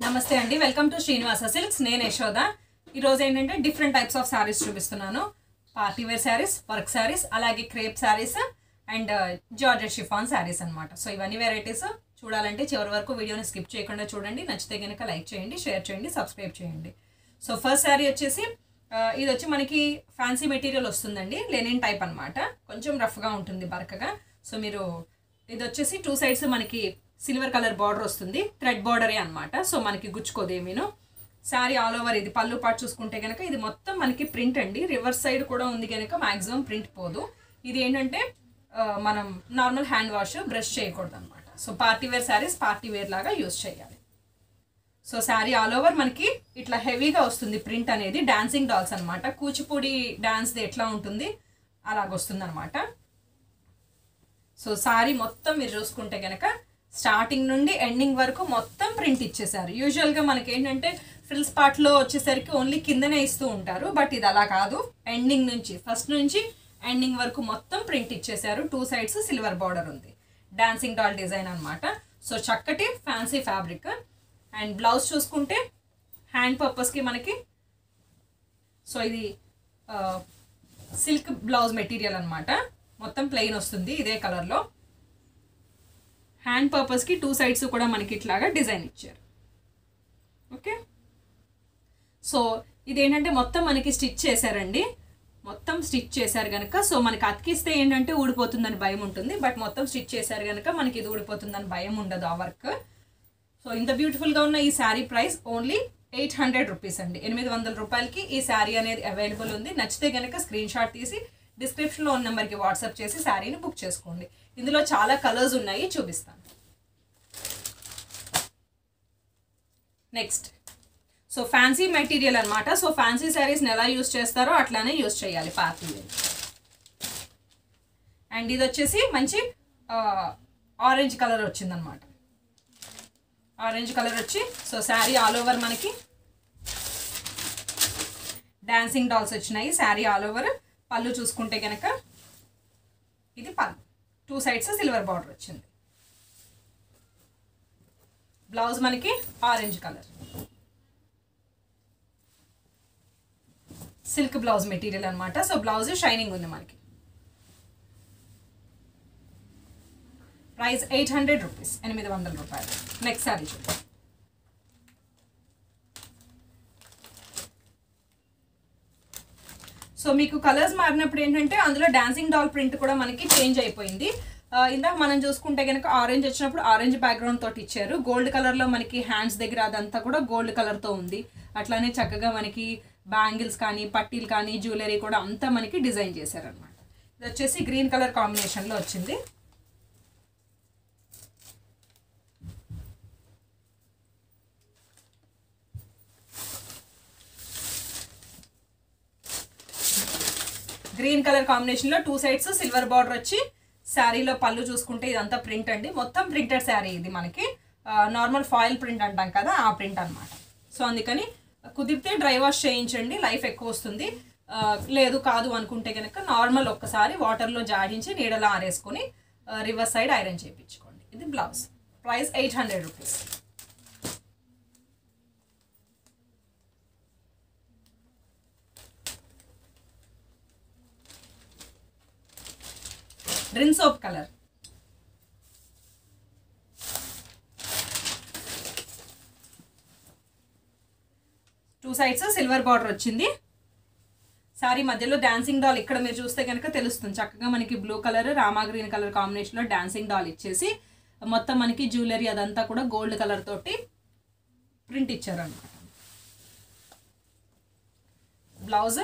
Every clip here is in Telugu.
నమస్తే అండి, వెల్కమ్ టు శ్రీనివాస సిల్క్స్. నేను యశోద. ఈరోజు ఏంటంటే డిఫరెంట్ టైప్స్ ఆఫ్ శారీస్ చూపిస్తున్నాను. Party wear saris, work saris, అలాగే crepe saris and georgette chiffon saris అనమాట. సో ఇవన్నీ వెరైటీస్ చూడాలంటే చివరి వరకు వీడియోని స్కిప్ చేయకుండా చూడండి. నచ్చితే కనుక లైక్ చేయండి, షేర్ చేయండి, సబ్స్క్రైబ్ చేయండి. సో ఫస్ట్ శారీ వచ్చేసి ఇది వచ్చి మనకి ఫ్యాన్సీ మెటీరియల్ వస్తుందండి. లెనిన్ టైప్ అనమాట. కొంచెం రఫ్గా ఉంటుంది, బరకగా. సో మీరు ఇది వచ్చేసి టూ సైడ్స్ మనకి సిల్వర్ కలర్ బార్డర్ వస్తుంది, థ్రెడ్ బార్డరే అనమాట. సో మనకి గుచ్చుకోదేమీను. శారీ ఆల్ ఓవర్ ఇది పళ్ళు పాటు చూసుకుంటే కనుక ఇది మొత్తం మనకి ప్రింట్ అండి. రివర్స్ సైడ్ కూడా ఉంది కనుక మ్యాక్సిమం ప్రింట్ పోదు. ఇది ఏంటంటే మనం నార్మల్ హ్యాండ్ వాష్, బ్రష్ చేయకూడదు అనమాట. So party wear saris party wear లాగా యూజ్ చేయాలి. సో శారీ ఆల్ ఓవర్ మనకి ఇట్లా హెవీగా వస్తుంది ప్రింట్ అనేది. డాన్సింగ్ డాల్స్ అనమాట. కూచిపూడి డాన్స్ది ఎట్లా ఉంటుంది అలాగొస్తుంది అనమాట. సో శారీ మొత్తం మీరు చూసుకుంటే కనుక స్టార్టింగ్ నుండి ఎండింగ్ వరకు మొత్తం ప్రింట్ ఇచ్చేసారు. యూజువల్గా మనకి ఏంటంటే ఫ్రిల్స్ పార్ట్లో వచ్చేసరికి ఓన్లీ కిందనే ఇస్తూ ఉంటారు, బట్ ఇది అలా కాదు. ఎండింగ్ నుంచి ఫస్ట్ నుంచి ఎండింగ్ వరకు మొత్తం ప్రింట్ ఇచ్చేసారు. టూ సైడ్స్ సిల్వర్ బార్డర్ ఉంది. డాన్సింగ్ డాల్ డిజైన్ అనమాట. సో చక్కటి ఫ్యాన్సీ ఫ్యాబ్రిక్. అండ్ బ్లౌజ్ చూసుకుంటే హ్యాండ్ పర్పస్కి మనకి సో ఇది సిల్క్ బ్లౌజ్ మెటీరియల్ అనమాట. మొత్తం ప్లెయిన్ వస్తుంది ఇదే కలర్లో. హ్యాండ్ పర్పస్కి టూ సైడ్స్ కూడా మనకి ఇట్లాగా డిజైన్ ఇచ్చారు. ఓకే, సో ఇదేంటంటే మొత్తం మనకి స్టిచ్ చేశారండి. మొత్తం స్టిచ్ చేశారు కనుక సో మనకి అతికిస్తే ఏంటంటే ఊడిపోతుందని భయం ఉంటుంది, బట్ మొత్తం స్టిచ్ చేశారు కనుక మనకి ఇది ఊడిపోతుందని భయం ఉండదు ఆ వర్క్. సో ఇంత బ్యూటిఫుల్గా ఉన్న ఈ శారీ ప్రైస్ ఓన్లీ 800 రూపీస్ అండి. 800 రూపాయలకి ఈ శారీ అనేది అవైలబుల్ ఉంది. నచ్చితే కనుక స్క్రీన్ షాట్ తీసి డిస్క్రిప్షన్లో ఉన్న నెంబర్కి వాట్సాప్ చేసి శారీని బుక్ చేసుకోండి. ఇందులో చాలా కలర్స్ ఉన్నాయి, చూపిస్తాను. నెక్స్ట్ సో ఫ్యాన్సీ మెటీరియల్ అనమాట. సో ఫ్యాన్సీ శారీస్ని ఎలా యూజ్ చేస్తారో అట్లానే యూజ్ చేయాలి పార్టీ వేర్. అండ్ ఇది వచ్చేసి మంచి ఆరెంజ్ కలర్ వచ్చిందనమాట. ఆరెంజ్ కలర్ వచ్చి సో శారీ ఆల్ ఓవర్ మనకి డాన్సింగ్ డాల్స్ వచ్చినాయి. శారీ ఆల్ ఓవర్ పళ్ళు చూసుకుంటే కనుక ఇది పళ్ళు, టూ సైడ్స్ సిల్వర్ బార్డర్ వచ్చింది. బ్లౌజ్ మనకి orange colour silk blouse material అనమాట. సో బ్లౌజ్ షైనింగ్ ఉంది మనకి. ప్రైస్ 800 రూపీస్, 800 రూపాయలు. నెక్స్ట్ శారీ చూద్దాం. సో మీకు కలర్స్ మారినప్పుడు ఏంటంటే అందులో డాన్సింగ్ డాల్ ప్రింట్ కూడా మనకి చేంజ్ అయిపోయింది. ఇందాక మనం చూసుకుంటే కనుక ఆరెంజ్ వచ్చినప్పుడు ఆరెంజ్ బ్యాక్గ్రౌండ్ తోటి ఇచ్చారు. గోల్డ్ కలర్లో మనకి హ్యాండ్స్ దగ్గర అదంతా కూడా గోల్డ్ కలర్తో ఉంది. అట్లానే చక్కగా మనకి బ్యాంగిల్స్ కానీ పట్టీలు కానీ జ్యువెలరీ కూడా అంతా మనకి డిజైన్ చేశారనమాట. ఇది వచ్చేసి గ్రీన్ కలర్ కాంబినేషన్లో వచ్చింది. గ్రీన్ కలర్ కాంబినేషన్లో టూ సైడ్స్ సిల్వర్ బార్డర్ వచ్చి శారీలో పళ్ళు చూసుకుంటే ఇదంతా ప్రింట్ అండి. మొత్తం ప్రింటెడ్ శారీ ఇది మనకి. నార్మల్ ఫాయిల్ ప్రింట్ అంటాం కదా, ఆ ప్రింట్ అనమాట. సో అందుకని కుదిరితే డ్రై వాష్ చేయించండి, లైఫ్ ఎక్కువ వస్తుంది. లేదు కాదు అనుకుంటే కనుక నార్మల్ ఒక్కసారి వాటర్లో జాడించి నీడలో ఆరేసుకొని రివర్స్ సైడ్ ఐరన్ చేయించుకోండి. ఇది blouse. Price 800 rupees. Rin soap colour. Two sides silver border వచ్చింది. శారీ మధ్యలో డాన్సింగ్ డాల్ ఇక్కడ మీరు చూస్తే కనుక తెలుస్తుంది. చక్కగా మనకి blue colour Rama green colour కాంబినేషన్లో డాన్సింగ్ డాల్ ఇచ్చేసి మొత్తం మనకి జ్యువెలరీ అదంతా కూడా గోల్డ్ కలర్ తోటి ప్రింట్ ఇచ్చారన్నమాట. బ్లౌజ్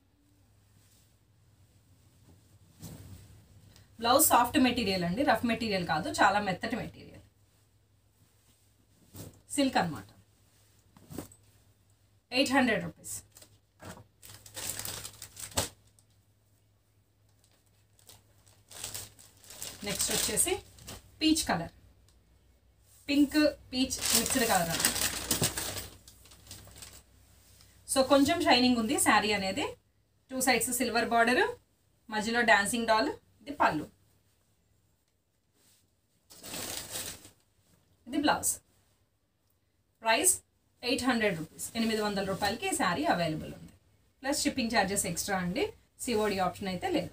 బ్లౌజ్ సాఫ్ట్ మెటీరియల్ అండి, రఫ్ మెటీరియల్ కాదు, చాలా మెత్తటి మెటీరియల్. సిల్క్ అనమాట. 800 రూపీస్. నెక్స్ట్ వచ్చేసి peach colour, pink peach mixed colour అన్నమాట. సో కొంచెం షైనింగ్ ఉంది శారీ అనేది. టూ సైడ్స్ సిల్వర్ బార్డర్, మధ్యలో డాన్సింగ్ డాల్. ఇది పళ్ళు, ఇది బ్లౌజ్. ప్రైస్ 800 రూపీస్, 800 రూపాయలకి ఈ శారీ అవైలబుల్ ఉంది. ప్లస్ షిప్పింగ్ ఛార్జెస్ ఎక్స్ట్రా అండి, సిఓడి ఆప్షన్ అయితే లేదు.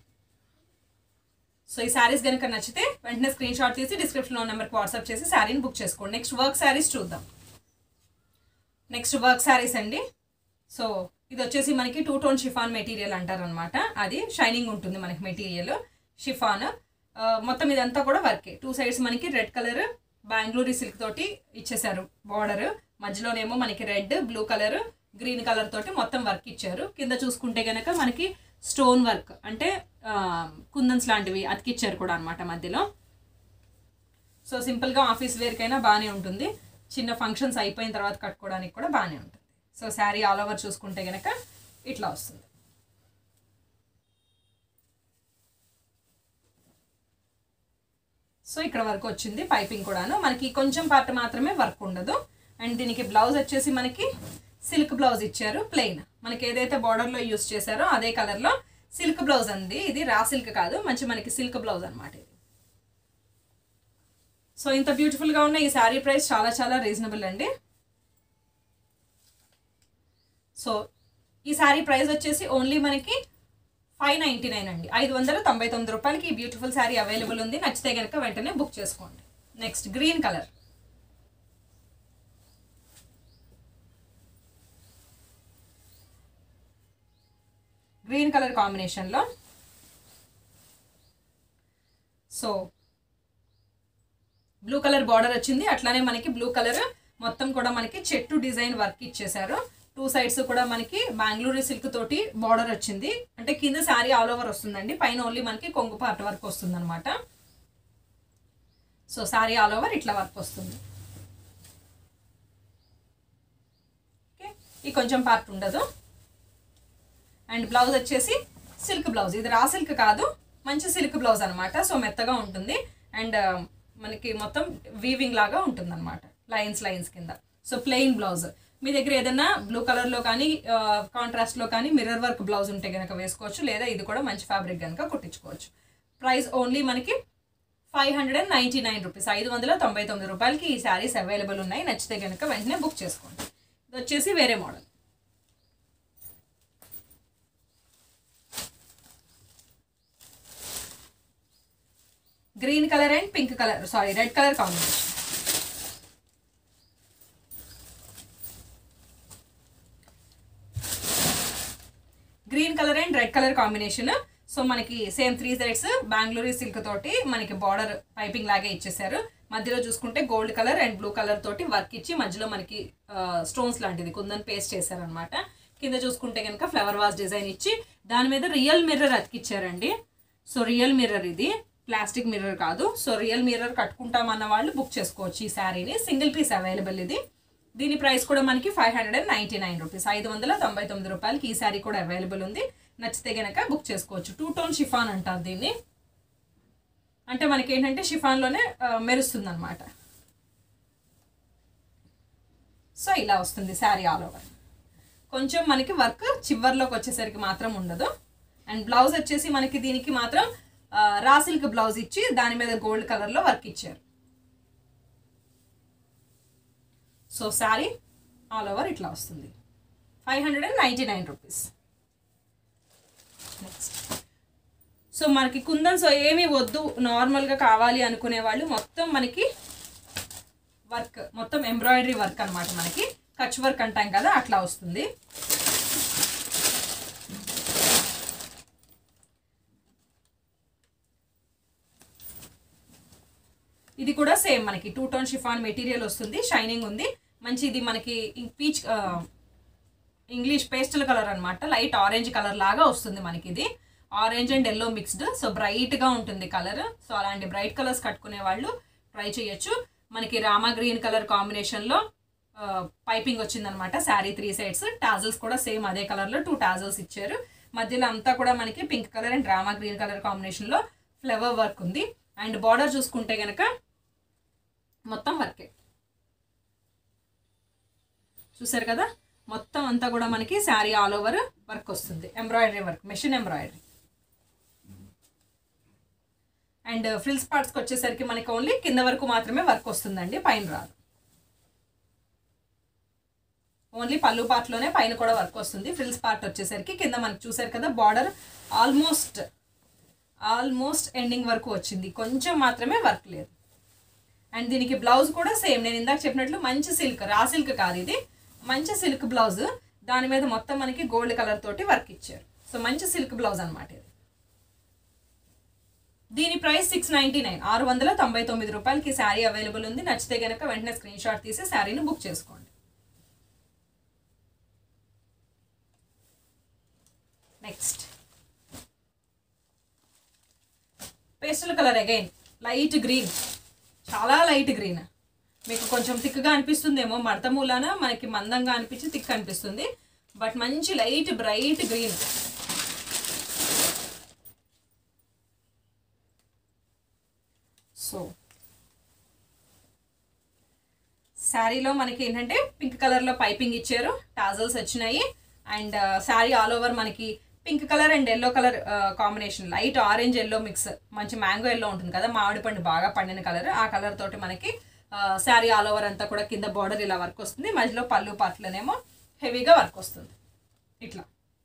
సో ఈ శారీస్ కనుక నచ్చితే వెంటనే స్క్రీన్ షాట్ తీసి డిస్క్రిప్షన్లో నెంబర్కి వాట్సాప్ చేసి శారీని బుక్ చేసుకోండి. నెక్స్ట్ వర్క్ శారీస్ చూద్దాం. నెక్స్ట్ వర్క్ శారీస్ అండి. సో ఇది వచ్చేసి మనకి 2 టోన్ షిఫాన్ మెటీరియల్ అంటారనమాట. అది షైనింగ్ ఉంటుంది మనకి మెటీరియల్ షిఫాన్. మొత్తం ఇదంతా కూడా వర్కే. 2 సైడ్స్ మనకి రెడ్ కలర్ బెంగళూరు సిల్క్ తోటి ఇచ్చేసారు బార్డర్. మధ్యలోనేమో మనకి red, blue colour, green colour తోటి మొత్తం వర్క్ ఇచ్చారు. కింద చూసుకుంటే కనుక మనకి స్టోన్ వర్క్ అంటే కుందన్స్ లాంటివి అతికిచ్చారు కూడా అనమాట మధ్యలో. సో సింపుల్గా ఆఫీస్ వేర్కైనా బాగానే ఉంటుంది, చిన్న ఫంక్షన్స్ అయిపోయిన తర్వాత కట్టుకోవడానికి కూడా బాగానే ఉంటుంది. సో శారీ ఆల్ ఓవర్ చూసుకుంటే కనుక ఇట్లా వస్తుంది. సో ఇక్కడ వరకు వచ్చింది పైపింగ్ కూడాను. మనకి కొంచెం పార్ట్ మాత్రమే వర్క్ ఉండదు. అండ్ దీనికి బ్లౌజ్ వచ్చేసి మనకి సిల్క్ బ్లౌజ్ ఇచ్చారు ప్లెయిన్. మనకి ఏదైతే బార్డర్లో యూస్ చేశారో అదే కలర్లో సిల్క్ బ్లౌజ్ అండి. ఇది రా సిల్క్ కాదు, మనకి సిల్క్ బ్లౌజ్ అనమాట ఇది. సో ఇంత బ్యూటిఫుల్గా ఉన్న ఈ శారీ ప్రైస్ చాలా చాలా రీజనబుల్ అండి. సో ఈ శారీ ప్రైస్ వచ్చేసి ఓన్లీ మనకి 599 అండి. 599 రూపాయలకి ఈ బ్యూటిఫుల్ శారీ అవైలబుల్ ఉంది. నచ్చితే కనుక వెంటనే బుక్ చేసుకోండి. Next green colour. Green colour కాంబినేషన్లో సో బ్లూ కలర్ బార్డర్ వచ్చింది. అట్లానే మనకి బ్లూ కలర్ మొత్తం కూడా మనకి చెట్టు డిజైన్ వర్క్ ఇచ్చేసారు. 2 సైడ్స్ కూడా మనకి బెంగళూరు సిల్క్ తోటి బార్డర్ వచ్చింది. అంటే కింద శారీ ఆల్ ఓవర్ వస్తుందండి, పైన ఓన్లీ మనకి కొంగు పార్ట్ వర్క్ వస్తుంది అనమాట. సో శారీ ఆల్ ఓవర్ ఇట్లా వర్క్ వస్తుంది. ఓకే, ఈ కొంచెం పార్ట్ ఉండదు. అండ్ బ్లౌజ్ వచ్చేసి సిల్క్ బ్లౌజ్. ఇది రా సిల్క్ కాదు, మంచి సిల్క్ బ్లౌజ్ అనమాట. సో మెత్తగా ఉంటుంది. అండ్ మనకి మొత్తం వీవింగ్ లాగా ఉంటుంది అనమాట, లైన్స్ కింద. So plain blouse. మీ దగ్గర ఏదైనా బ్లూ కలర్లో కానీ కాంట్రాస్ట్లో కానీ మిర్రర్ వర్క్ బ్లౌజ్ ఉంటే కనుక వేసుకోవచ్చు, లేదా ఇది కూడా మంచి ఫ్యాబ్రిక్ కనుక కుట్టించుకోవచ్చు. ప్రైస్ ఓన్లీ మనకి 599 రూపీస్, 599 రూపాయలకి ఈ శారీస్ అవైలబుల్ ఉన్నాయి. నచ్చితే కనుక వెంటనే బుక్ చేసుకోండి. ఇది వచ్చేసి వేరే model. Green colour and pink colour red colour combination. Green colour and red colour combination. So మనకి సేమ్ 3 సైడ్స్ బెంగళూరు సిల్క్ తోటి మనకి బార్డర్ పైపింగ్ లాగే ఇచ్చేసారు. మధ్యలో చూసుకుంటే gold colour and blue colour తోటి వర్క్ ఇచ్చి మధ్యలో మనకి స్టోన్స్ లాంటిది కుందన్ పేస్ట్ చేశారనమాట. కింద చూసుకుంటే కనుక ఫ్లవర్ వాజ్ డిజైన్ ఇచ్చి దాని మీద రియల్ మిర్రర్ అతికిచ్చారండి. సో రియల్ మిర్రర్, ఇది ప్లాస్టిక్ మిర్రర్ కాదు. సో రియల్ మిర్రర్ కట్టుకుంటామన్న వాళ్ళు బుక్ చేసుకోవచ్చు ఈ శారీని. సింగిల్ పీస్ అవైలబుల్ ఇది. దీని ప్రైస్ కూడా మనకి 599 రూపీస్, 599 రూపాయలకి ఈ శారీ కూడా అవైలబుల్ ఉంది. నచ్చితే కనుక బుక్ చేసుకోవచ్చు. 2 టోన్ షిఫాన్ అంటారు దీన్ని. అంటే మనకి ఏంటంటే షిఫాన్లోనే మెరుస్తుంది అనమాట. సో ఇలా వస్తుంది శారీ ఆల్ ఓవర్. కొంచెం మనకి వర్క్ చివర్లోకి వచ్చేసరికి మాత్రం ఉండదు. అండ్ బ్లౌజ్ వచ్చేసి మనకి దీనికి మాత్రం రా సిల్క్ బ్లౌజ్ ఇచ్చి దాని మీద గోల్డ్ కలర్లో వర్క్ ఇచ్చారు. సో శారీ ఆల్ ఓవర్ ఇట్లా వస్తుంది. 599 రూపీస్. నెక్స్ట్ సో మనకి కుందన్స్ ఏమీ వద్దు, నార్మల్గా కావాలి అనుకునే వాళ్ళు మొత్తం మనకి వర్క్, మొత్తం ఎంబ్రాయిడరీ వర్క్ అనమాట. మనకి కచ్ వర్క్ అంటాం కదా, అట్లా వస్తుంది. ఇది కూడా సేమ్ మనకి 2 టోన్ షిఫాన్ మెటీరియల్ వస్తుంది, షైనింగ్ ఉంది మంచి. ఇది మనకి పీచ్ ఇంగ్లీష్ పేస్టల్ కలర్ అనమాట, లైట్ ఆరెంజ్ కలర్ లాగా వస్తుంది మనకి. ఇది orange and yellow mixed. So బ్రైట్గా ఉంటుంది కలర్. సో అలాంటి బ్రైట్ కలర్స్ కట్టుకునే వాళ్ళు ట్రై చేయొచ్చు. మనకి రామా గ్రీన్ కలర్ కాంబినేషన్లో పైపింగ్ వచ్చిందనమాట శారీ 3 సైడ్స్. టాజల్స్ కూడా సేమ్ అదే కలర్లో 2 టాజల్స్ ఇచ్చారు. మధ్యలో అంతా కూడా మనకి pink colour and Rama green colour కాంబినేషన్లో ఫ్లవర్ వర్క్ ఉంది. అండ్ బార్డర్ చూసుకుంటే కనుక మొత్తం వర్కే. చూసారు కదా, మొత్తం అంతా కూడా మనకి శారీ ఆల్ ఓవర్ వర్క్ వస్తుంది. Embroidery work, machine embroidery. And frills పార్ట్స్కి వచ్చేసరికి మనకి ఓన్లీ కింద వరకు మాత్రమే వర్క్ వస్తుందండి, పైన రాదు. ఓన్లీ పళ్ళు పార్ట్లోనే పైన కూడా వర్క్ వస్తుంది. ఫ్రిల్స్ పార్ట్ వచ్చేసరికి కింద మనకి చూసారు కదా బార్డర్ ఆల్మోస్ట్ ఎండింగ్ వరకు వచ్చింది, కొంచెం మాత్రమే వర్క్ లేదు. అండ్ దీనికి బ్లౌజ్ కూడా సేమ్ నేను ఇందాక చెప్పినట్లు మంచి సిల్క్, రా సిల్క్ కాదు ఇది, మంచి సిల్క్ బ్లౌజ్. దాని మీద మొత్తం మనకి గోల్డ్ కలర్ తోటి వర్క్ ఇచ్చారు. సో మంచి సిల్క్ బ్లౌజ్ అనమాట ఇది. దీని ప్రైస్ 699, 699 రూపాయలకి శారీ అవైలబుల్ ఉంది. నచ్చితే కనుక వెంటనే స్క్రీన్ షాట్ తీసి శారీని బుక్ చేసుకోండి. Next pastel colour, again light green, చాలా లైట్ గ్రీన్. మీకు కొంచెం థిక్గా అనిపిస్తుందేమో, మడత మూలాన మనకి మందంగా అనిపించి థిక్ అనిపిస్తుంది, బట్ మంచి లైట్ బ్రైట్ గ్రీన్. సో శారీలో మనకి ఏంటంటే పింక్ కలర్లో పైపింగ్ ఇచ్చారు, టాజల్స్ వచ్చినాయి. అండ్ శారీ ఆల్ ఓవర్ మనకి pink colour and yellow colour combination, light orange yellow mix, మంచి మ్యాంగో ఎల్లో ఉంటుంది కదా, మామిడి పండు బాగా పండిన కలర్, ఆ కలర్ తోటి మనకి శారీ ఆల్ ఓవర్ అంతా కూడా కింద బార్డర్ ఇలా వర్క్ వస్తుంది. మధ్యలో పళ్ళు పార్ట్లోనేమో హెవీగా వర్క్ వస్తుంది ఇట్లా.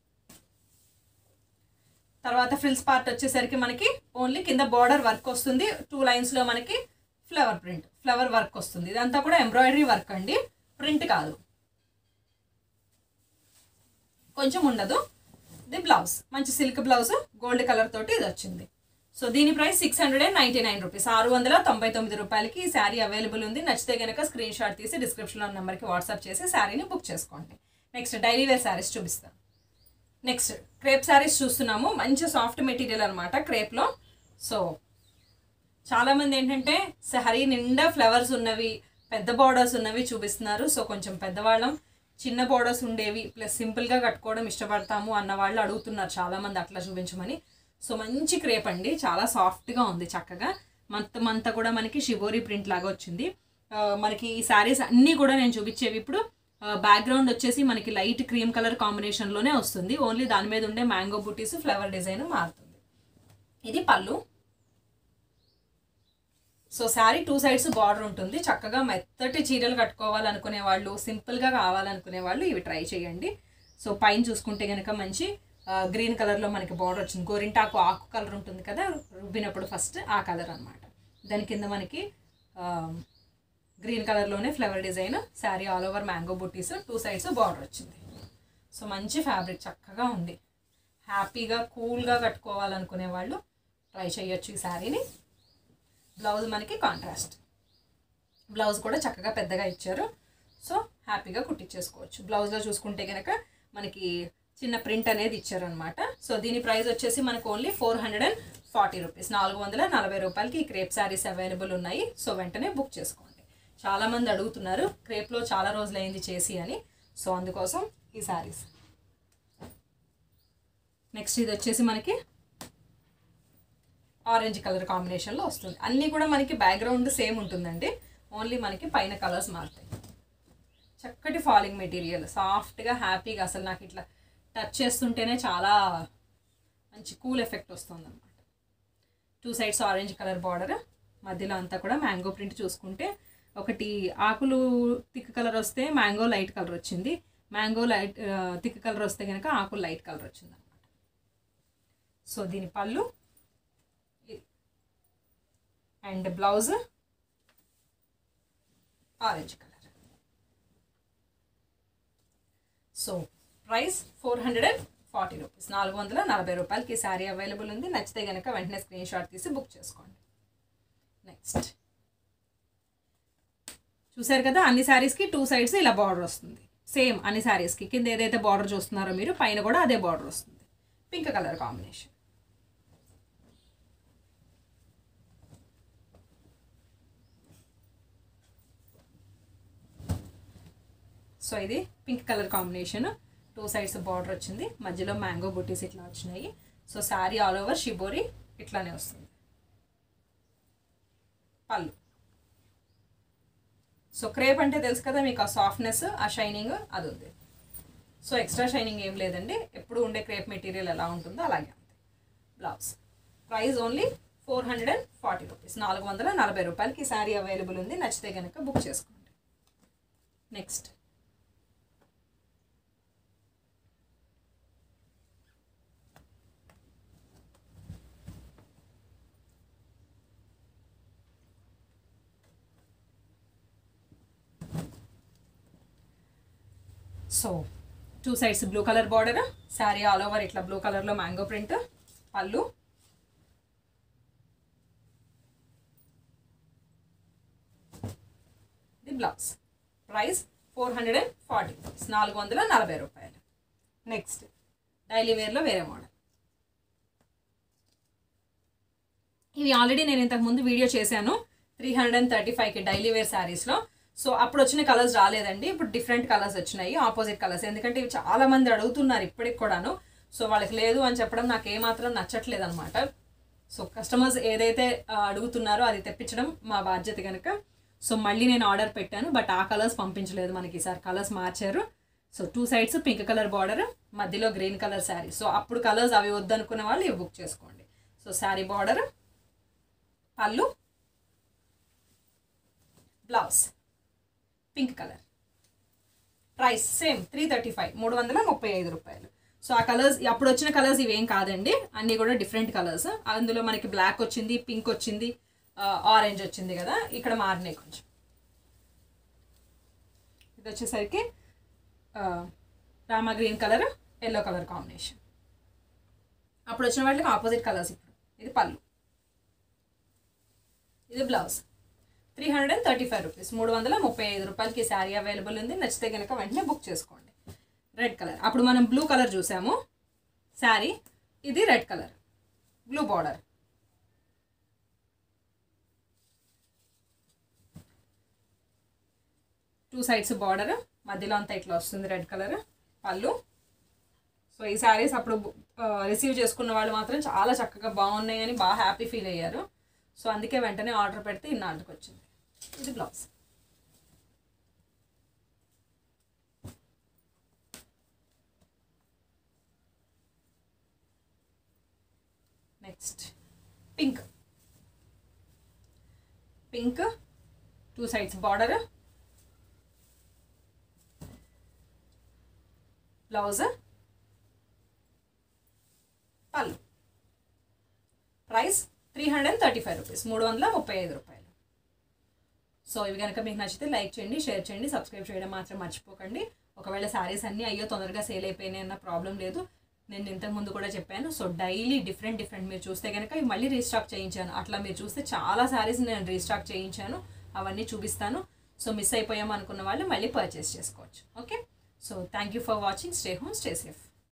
తర్వాత ఫ్రిల్స్ పార్ట్ వచ్చేసరికి మనకి ఓన్లీ కింద బార్డర్ వర్క్ వస్తుంది, 2 లైన్స్లో మనకి ఫ్లవర్ వర్క్ వస్తుంది. ఇదంతా కూడా ఎంబ్రాయిడరీ వర్క్ అండి, ప్రింట్ కాదు, కొంచెం ఉండదు. ఇది బ్లౌజ్, మంచి సిల్క్ బ్లౌజ్ గోల్డ్ కలర్ తోటి ఇది వచ్చింది. సో దీని ప్రైస్ 699 రూపీస్, 699 రూపాయలకి ఈ శారీ అవైలబుల్ ఉంది. నచ్చితే కనుక స్క్రీన్ షాట్ తీసి డిస్క్రిప్షన్లో నెంబర్కి వాట్సాప్ చేసి శారీని బుక్ చేసుకోండి. నెక్స్ట్ డైలీ వేర్ శారీస్ చూపిస్తాను. నెక్స్ట్ క్రేప్ శారీస్ చూస్తున్నాము, మంచి సాఫ్ట్ మెటీరియల్ అనమాట క్రేప్లో. సో చాలామంది ఏంటంటే శారీ నిండా ఫ్లవర్స్ ఉన్నవి, పెద్ద బార్డర్స్ ఉన్నవి చూపిస్తున్నారు. సో కొంచెం పెద్దవాళ్ళం, చిన్న బార్డర్స్ ఉండేవి ప్లస్ సింపుల్గా కట్టుకోవడం ఇష్టపడతాము అన్న వాళ్ళు అడుగుతున్నారు చాలామంది అట్లా చూపించమని. సో మంచి క్రేప్ అండి, చాలా సాఫ్ట్గా ఉంది, చక్కగా మొత్తం అంతా కూడా మనకి షిబోరీ ప్రింట్ లాగా వచ్చింది. మనకి ఈ శారీస్ అన్నీ కూడా నేను చూపించేవి ఇప్పుడు బ్యాక్గ్రౌండ్ వచ్చేసి మనకి లైట్ క్రీమ్ కలర్ కాంబినేషన్లోనే వస్తుంది. ఓన్లీ దాని మీద ఉండే మ్యాంగో బూటీస్ ఫ్లవర్ డిజైన్ మారుతుంది. ఇది పళ్ళు. సో శారీ 2 సైడ్స్ బార్డర్ ఉంటుంది. చక్కగా మెత్తటి చీరలు కట్టుకోవాలనుకునే వాళ్ళు, సింపుల్గా కావాలనుకునే వాళ్ళు ఇవి ట్రై చేయండి. సో పైన చూసుకుంటే కనుక మంచి గ్రీన్ కలర్లో మనకి బార్డర్ వచ్చింది. గోరింటాకు ఆకు కలర్ ఉంటుంది కదా రుబ్బినప్పుడు ఫస్ట్, ఆ కలర్ అనమాట. దాని కింద మనకి గ్రీన్ కలర్లోనే flower design, sari all over mango బుట్టీస్, 2 సైడ్స్ బార్డర్ వచ్చింది. సో మంచి ఫ్యాబ్రిక్, చక్కగా ఉంది. హ్యాపీగా కూల్గా కట్టుకోవాలనుకునే వాళ్ళు ట్రై చేయొచ్చు ఈ శారీని. బ్లౌజ్ మనకి కాంట్రాస్ట్ బ్లౌజ్ కూడా చక్కగా పెద్దగా ఇచ్చారు. సో హ్యాపీగా కుట్టించేసుకోవచ్చు. బ్లౌజ్లో చూసుకుంటే కనుక మనకి చిన్న ప్రింట్ అనేది ఇచ్చారనమాట. సో దీని ప్రైస్ వచ్చేసి మనకు ఓన్లీ 440 రూపీస్, 440 రూపాయలకి ఈ క్రేప్ శారీస్ అవైలబుల్ ఉన్నాయి. సో వెంటనే బుక్ చేసుకోండి. చాలామంది అడుగుతున్నారు క్రేప్లో చాలా రోజులైంది చేసి అని, సో అందుకోసం ఈ శారీస్. నెక్స్ట్ ఇది వచ్చేసి మనకి ఆరెంజ్ కలర్ కాంబినేషన్లో వస్తుంది. అన్నీ కూడా మనకి బ్యాక్గ్రౌండ్ సేమ్ ఉంటుందండి, ఓన్లీ మనకి పైన కలర్స్ మారుతాయి. చక్కటి ఫాలింగ్ మెటీరియల్, సాఫ్ట్గా హ్యాపీగా, అసలు నాకు ఇట్లా టచ్ చేస్తుంటేనే చాలా మంచి కూల్ ఎఫెక్ట్ వస్తుంది అనమాట. 2 సైడ్స్ ఆరెంజ్ కలర్ బార్డర్, మధ్యలో అంతా కూడా మ్యాంగో ప్రింట్. చూసుకుంటే ఒకటి ఆకులు థిక్ కలర్ వస్తే మ్యాంగో లైట్ కలర్ వచ్చింది, మ్యాంగో లైట్ థిక్ కలర్ వస్తే కనుక ఆకులు లైట్ కలర్ వచ్చింది అనమాట. సో దీని పళ్ళు and blouse orange colour. So price 440 rupees, 440 రూపాయలకి శారీ అవైలబుల్ ఉంది. నచ్చితే కనుక వెంటనే స్క్రీన్ షాట్ తీసి బుక్ చేసుకోండి. నెక్స్ట్ చూసారు కదా, అన్ని శారీస్కి 2 సైడ్స్ ఇలా బార్డర్ వస్తుంది. సేమ్ అన్ని శారీస్కి కింద ఏదైతే బార్డర్ చూస్తున్నారో మీరు, పైన కూడా అదే బార్డర్ వస్తుంది. Pink colour combination. సో ఇది pink colour combination, 2 sides border వచ్చింది, మధ్యలో మ్యాంగో బుటీస్ ఇట్లా వచ్చినాయి. So sari all over shibori ఇట్లానే వస్తుంది. పళ్ళు. సో క్రేప్ అంటే తెలుసు కదా మీకు, ఆ సాఫ్ట్నెస్, ఆ షైనింగ్ అది ఉంది. సో ఎక్స్ట్రా షైనింగ్ ఏం లేదండి, ఎప్పుడు ఉండే క్రేప్ మెటీరియల్ ఎలా ఉంటుందో అలాగే ఉంది. బ్లౌజ్ ప్రైస్ ఓన్లీ 440 రూపీస్, 440 రూపాయలకి శారీ అవైలబుల్ ఉంది. నచ్చితే కనుక బుక్ చేసుకోండి. Next so 2 sides blue colour border, sari all over ఇట్లా బ్లూ కలర్లో మ్యాంగో ప్రింట్, పళ్ళు, ఇది బ్లౌజ్. ప్రైస్ 440 రూపీస్, 440 రూపాయలు. నెక్స్ట్ డైలీ వేర్లో వేరే మోడల్. ఇవి ఆల్రెడీ నేను ఇంతకుముందు వీడియో చేశాను 335కి డైలీ వేర్ శారీస్లో. సో అప్పుడు వచ్చిన కలర్స్ రాలేదండి, ఇప్పుడు డిఫరెంట్ కలర్స్ వచ్చినాయి, ఆపోజిట్ కలర్స్. ఎందుకంటే ఇవి చాలామంది అడుగుతున్నారు ఇప్పటికి కూడాను. సో వాళ్ళకి లేదు అని చెప్పడం నాకు ఏమాత్రం నచ్చట్లేదు అనమాట. సో కస్టమర్స్ ఏదైతే అడుగుతున్నారో అది తెప్పించడం మా బాధ్యత కనుక. సో మళ్ళీ నేను ఆర్డర్ పెట్టాను, బట్ ఆ కలర్స్ పంపించలేదు మనకి, ఈసారి కలర్స్ మార్చారు. So 2 sides pink colour border, మధ్యలో గ్రీన్ కలర్ శారీ. సో అప్పుడు కలర్స్ అవి వద్దనుకునే వాళ్ళు ఇవి బుక్ చేసుకోండి. సో శారీ బార్డర్, పళ్ళు, blouse pink colour. Price same 335, 335 రూపాయలు. సో ఆ కలర్స్ అప్పుడు వచ్చిన కలర్స్ ఇవేం కాదండి, అన్నీ కూడా డిఫరెంట్ కలర్స్. అందులో మనకి బ్లాక్ వచ్చింది, పింక్ వచ్చింది, ఆరెంజ్ వచ్చింది కదా, ఇక్కడ మారినాయి కొంచెం. ఇది వచ్చేసరికి Rama green colour, yellow colour combination. అప్పుడు వచ్చిన వాటికి ఆపోజిట్ కలర్స్ ఇప్పుడు. ఇది పళ్ళు, ఇది బ్లౌజ్. 335 రూపీస్, 335 రూపాయలకి శారీ అవైలబుల్ ఉంది. నచ్చితే కనుక వెంటనే బుక్ చేసుకోండి. రెడ్ కలర్, అప్పుడు మనం బ్లూ కలర్ చూసాము శారీ, ఇది red colour, blue border. Two sides border, మధ్యలో అంతా ఇట్లా వస్తుంది రెడ్ కలర్, పళ్ళు. సో ఈ శారీస్ అప్పుడు రిసీవ్ చేసుకున్న వాళ్ళు మాత్రం చాలా చక్కగా బాగున్నాయి అని బాగా హ్యాపీ ఫీల్ అయ్యారు. సో అందుకే వెంటనే ఆర్డర్ పెడితే ఇన్నాళ్ళకి వచ్చింది. ఇది blouse. Next pink, pink 2 sides border, blouse, పళ్ళు. ప్రైస్ 335 రూపీస్, 335 రూపాయలు. సో ఇవి కనుక మీకు నచ్చితే లైక్ చేయండి, షేర్ చేయండి, సబ్స్క్రైబ్ చేయడం మాత్రం మర్చిపోకండి. ఒకవేళ శారీస్ అన్నీ అయ్యో తొందరగా సేల్ అయిపోయినాయి అన్న ప్రాబ్లం లేదు, నేను ఇంతకుముందు కూడా చెప్పాను. సో డైలీ డిఫరెంట్ మీరు చూస్తే కనుక ఇవి మళ్ళీ రీస్టాక్ చేయించాను. అట్లా మీరు చూస్తే చాలా శారీస్ నేను రీస్టాక్ చేయించాను, అవన్నీ చూపిస్తాను. సో మిస్ అయిపోయాము అనుకున్న వాళ్ళు మళ్ళీ పర్చేస్ చేసుకోవచ్చు. Okay, so thank you for watching. Stay home, stay safe.